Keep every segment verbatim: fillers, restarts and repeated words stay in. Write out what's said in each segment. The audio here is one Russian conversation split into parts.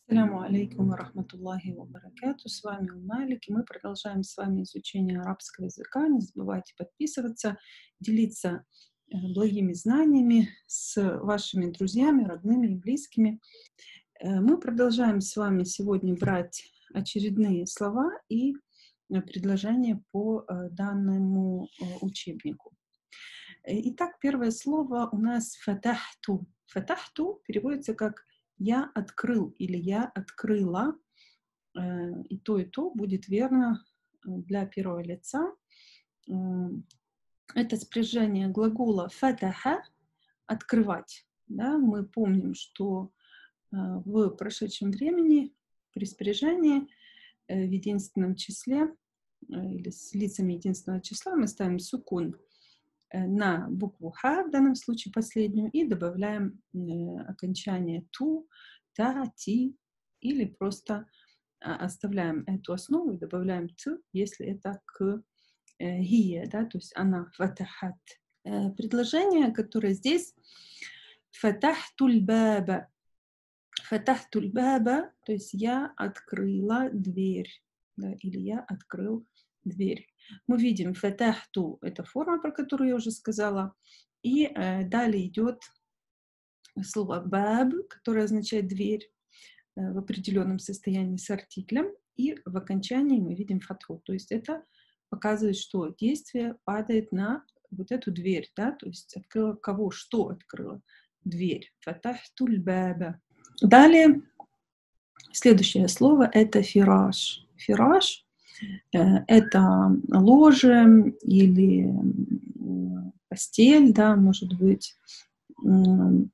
Ассаляму алейкум ва рахматуллахи ва баракату. С вами Умалик, и мы продолжаем с вами изучение арабского языка. Не забывайте подписываться, делиться э, благими знаниями с вашими друзьями, родными и близкими. Э, мы продолжаем с вами сегодня брать очередные слова и э, предложения по э, данному э, учебнику. Э, Итак, первое слово у нас фатахту. Фатахту переводится как «я открыл» или «я открыла». Э, И то, и то будет верно э, для первого лица. Э, Это спряжение глагола фатаха — «открывать». Да? Мы помним, что э, в прошедшем времени при спряжении э, в единственном числе э, или с лицами единственного числа мы ставим сукун на букву «ха», в данном случае последнюю, и добавляем э, окончание «ту», «та», «ти», или просто а, оставляем эту основу и добавляем «т», если это к э, «гия», да, то есть она «фатахат». Э, предложение, которое здесь «фатахтуль баба». «Фатахтуль баба», то есть «я открыла дверь», да, или «я открыл дверь». Мы видим «фатахту» — это форма, про которую я уже сказала, и э, далее идет слово «баб», которое означает «дверь», э, в определенном состоянии с артиклем, и в окончании мы видим «фатху», то есть это показывает, что действие падает на вот эту дверь, да, то есть открыла кого, что открыла? Дверь. «Фатахтуль баба». Далее следующее слово — это «фираш». «Фираш» э, — это ложе или м, постель, да, может быть, м,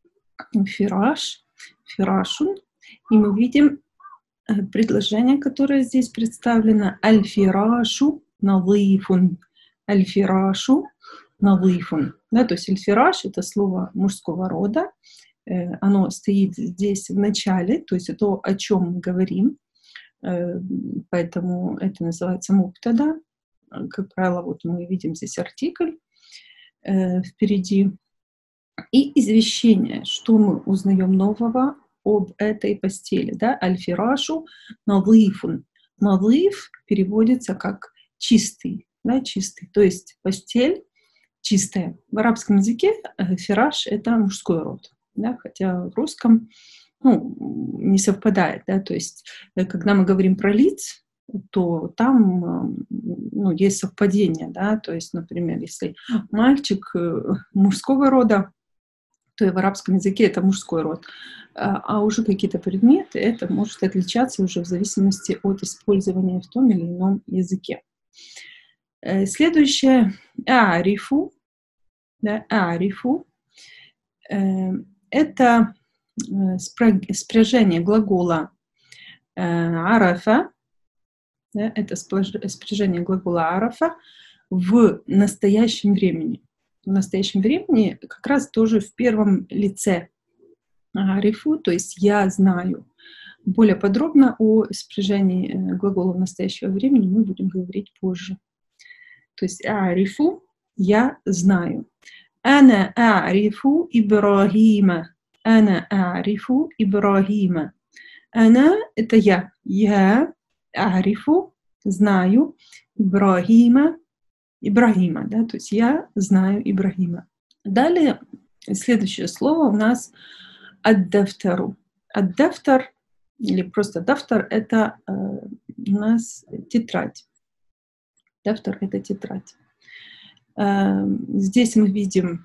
фираш, фирашун. И мы видим э, предложение, которое здесь представлено: «аль-фирашу надыфун». «Аль-фирашу надыфун». Да, то есть «аль-фираш» — это слово мужского рода. Э, Оно стоит здесь в начале, то есть это то, о чем мы говорим. Э, Поэтому это называется мубтада. Э, Как правило, вот мы видим здесь артикль э, впереди. И извещение, что мы узнаем нового об этой постели. Да? Аль-фирашу надыфун. Надыф переводится как чистый, да, чистый. То есть постель чистая. В арабском языке э, фираш — это мужской род, да? Хотя в русском ну, не совпадает. Да? То есть э, когда мы говорим про лиц, то там э, ну, есть совпадение. Да? То есть, например, если мальчик э, мужского рода, то и в арабском языке это мужской род. А а уже какие-то предметы, это может отличаться уже в зависимости от использования в том или ином языке. Э, Следующее — «арифу». Да, «арифу». Э, Это э, спра- спряжение глагола э, «арафа». Да, это сплож- спряжение глагола «арафа» в настоящем времени. В настоящем времени как раз тоже в первом лице. Арифу, то есть я знаю. Более подробно о спряжении э, глаголов настоящего времени мы будем говорить позже. То есть арифу — я знаю. Ана арифу Ибрахима. Ана арифу Ибрахима. Ана — это я. Я арифу — знаю Ибрахима. Ибрахима, да, то есть я знаю Ибрахима. Далее следующее слово у нас «ад-дафтару». «Ад-дафтар» или просто «дафтар» — это э, у нас тетрадь. «Дафтар» — это тетрадь. Э, здесь мы видим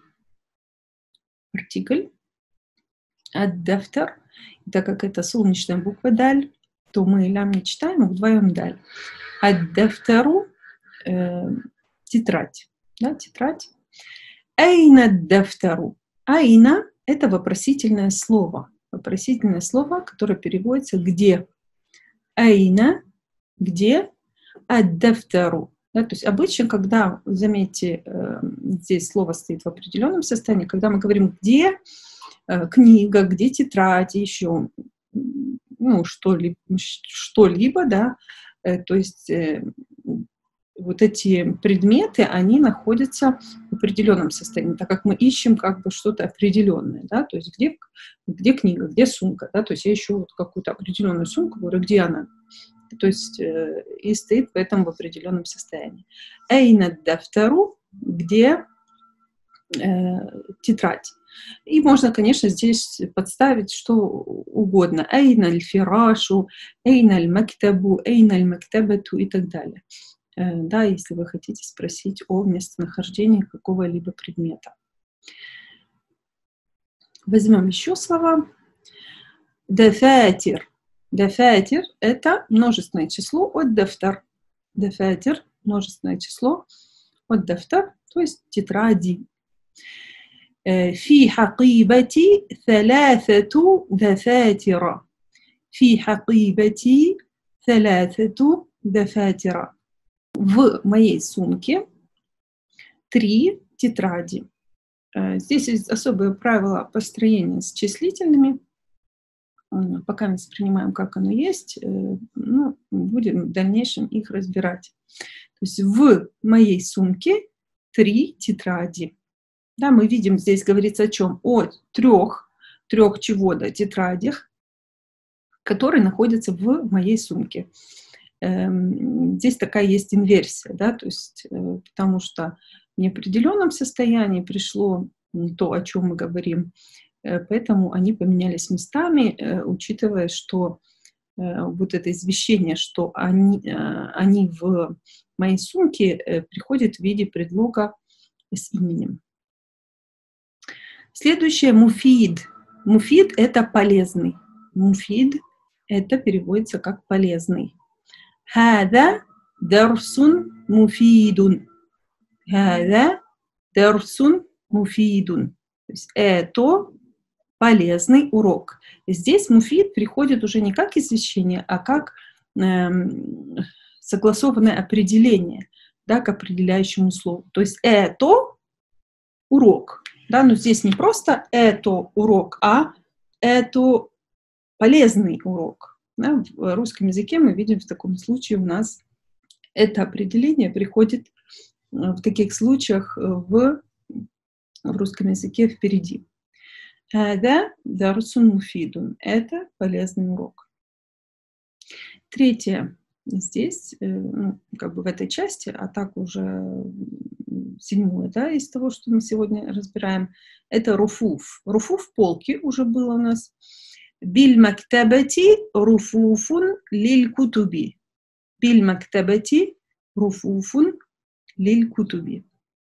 артикль «ад-дафтар». Так как это солнечная буква «даль», то мы лям не читаем, а вдвоем «даль». «Ад-дафтару» э, — тетрадь. Да, тетрадь. «Айна ад-дафтару». «Айна» — это вопросительное слово. Вопросительное слово, которое переводится «где». «Айна» — «где», «ад-дафтару». Да, то есть обычно, когда, заметьте, э, здесь слово стоит в определенном состоянии, когда мы говорим «где э, книга», «где тетрадь», еще ну, что-либо, что-либо, да, э, то есть э, вот эти предметы, они находятся в определенном состоянии, так как мы ищем как бы что-то определенное, да, то есть где, где книга, где сумка, да, то есть я ищу вот какую-то определенную сумку, говорю, где она, то есть э, и стоит поэтому в определенном состоянии. Эйна дафтару, где э, тетрадь. И можно, конечно, здесь подставить что угодно. Эйна аль-фирашу, эйна аль-мактабу, эйна аль-мактабату и так далее. Да, если вы хотите спросить о местонахождении какого-либо предмета. Возьмем еще слова. Дафатир. Дафатир – это множественное число от дафтар. Дафатир – множественное число от дафтар, то есть тетради. في حقيبتي ثلاثة دفاتر. في حقيبتي ثلاثة دفاتر. В моей сумке три тетради. Здесь есть особые правила построения с числительными. Пока мы воспринимаем, как оно есть, ну, будем в дальнейшем их разбирать. То есть в моей сумке три тетради. Да, мы видим, здесь говорится о чем? О трех, трех чего-то тетрадях, которые находятся в моей сумке. Здесь такая есть инверсия, да, то есть, потому что в неопределенном состоянии пришло то, о чем мы говорим, поэтому они поменялись местами, учитывая, что вот это извещение, что они, они в моей сумке, приходит в виде предлога с именем. Следующее — муфид. Муфид — это полезный. Муфид — это переводится как полезный. هذا درس مفيد. هذا درس مفيد. То есть это полезный урок. Здесь муфид приходит уже не как извещение, а как эм, согласованное определение, да, к определяющему слову. То есть это урок. Да, но здесь не просто это урок, а это полезный урок. Да, в русском языке мы видим, в таком случае у нас это определение приходит в таких случаях в, в русском языке впереди. هذا درس مفيد. Это полезный урок. Третье. Здесь, ну, как бы в этой части, а так уже седьмое, да, из того, что мы сегодня разбираем, это руфуф. Руфуф полки уже было у нас. Биль-мактабати руфуфун лиль-кутуби. Биль-мактабати руфуфун лиль-кутуби.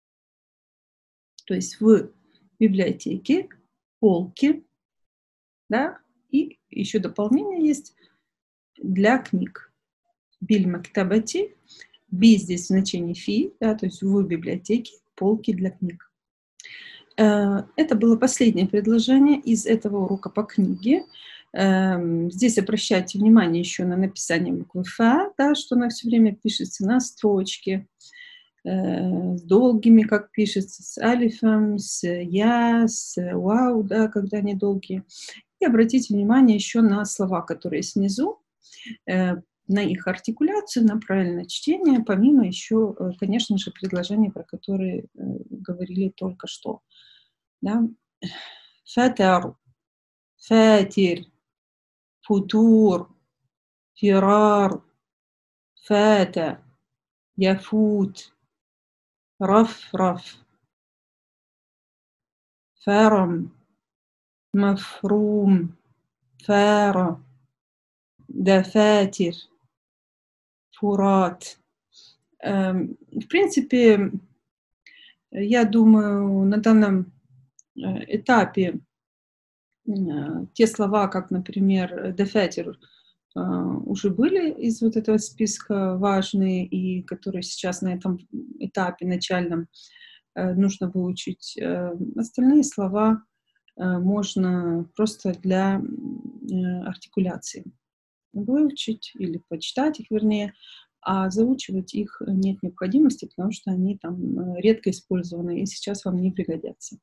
То есть в библиотеке полки, да, и еще дополнение есть для книг. Биль-мактабати. Би здесь в значении фи, да, то есть в библиотеке полки для книг. Это было последнее предложение из этого урока по книге. Здесь обращайте внимание еще на написание буквы Фа, да, что она все время пишется на строчке, с долгими, как пишется, с алифом, с я, с вау, да, когда они долгие. И обратите внимание еще на слова, которые снизу, на их артикуляцию, на правильное чтение, помимо еще, конечно же, предложений, про которые говорили только что. Да? Фатар, фатир, футур, фирар, фата, яфут, раф-раф, фарам, мафрум, фара, дафатир, фурат. В принципе, я думаю, на данном этапе те слова, как, например, дафатир, уже были из вот этого списка важные, и которые сейчас на этом этапе начальном нужно выучить. Остальные слова можно просто для артикуляции выучить или почитать их, вернее, а заучивать их нет необходимости, потому что они там редко использованы и сейчас вам не пригодятся.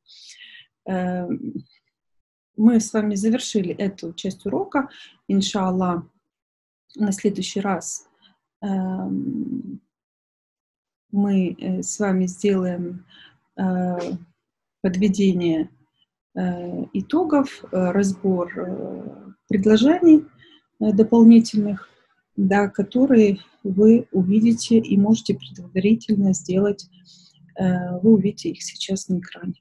Мы с вами завершили эту часть урока. Иншаллах, на следующий раз мы э, с вами сделаем э, подведение э, итогов, э, разбор э, предложений э, дополнительных, да, которые вы увидите и можете предварительно сделать. Э, вы увидите их сейчас на экране.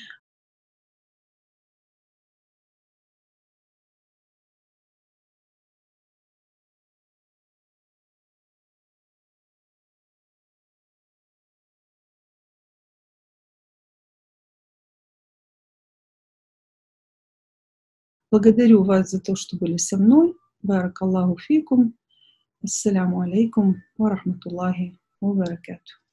Благодарю вас за то, что были со мной. Барак Аллаху фикум. Ассаляму алейкум ва рахматуллахи ва баракатух.